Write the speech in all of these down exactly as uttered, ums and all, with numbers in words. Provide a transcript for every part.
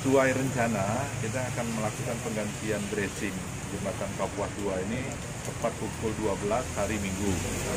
sesuai rencana kita akan melakukan penggantian dressing jembatan Kapuas dua ini tepat pukul dua belas hari Minggu.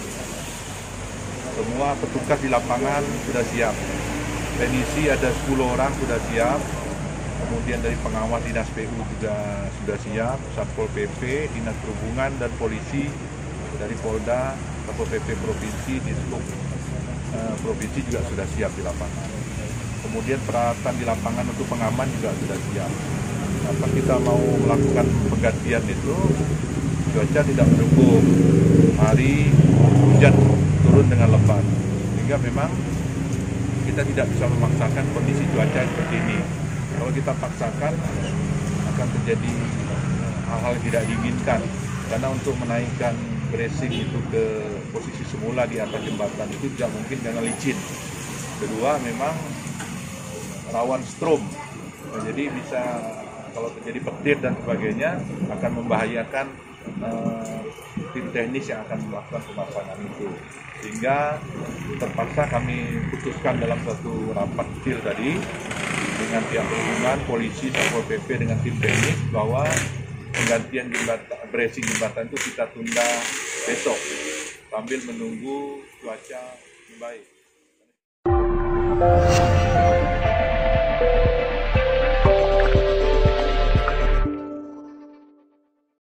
Semua petugas di lapangan sudah siap. Teknisi ada sepuluh orang sudah siap. Kemudian dari pengawas dinas P U juga sudah siap. Satpol P P, dinas perhubungan dan polisi dari Polda, Satpol P P provinsi, Dishub eh, provinsi juga sudah siap di lapangan. Kemudian peralatan di lapangan untuk pengaman juga sudah siap. Apa kita mau melakukan penggantian itu, cuaca tidak mendukung, hari hujan turun dengan lebat, sehingga memang kita tidak bisa memaksakan kondisi cuaca seperti ini. Kalau kita paksakan akan terjadi hal-hal yang tidak diinginkan, karena untuk menaikkan bracing itu ke posisi semula di atas jembatan itu tidak mungkin karena licin. Kedua, memang rawan strom, nah, jadi bisa kalau terjadi petir dan sebagainya akan membahayakan uh, tim teknis yang akan melakukan pemasangan itu, sehingga terpaksa kami putuskan dalam satu rapat kecil tadi dengan pihak perhubungan, polisi, Satpol P P dengan tim teknis bahwa penggantian jembatan, bracing jembatan itu kita tunda besok sambil menunggu cuaca membaik.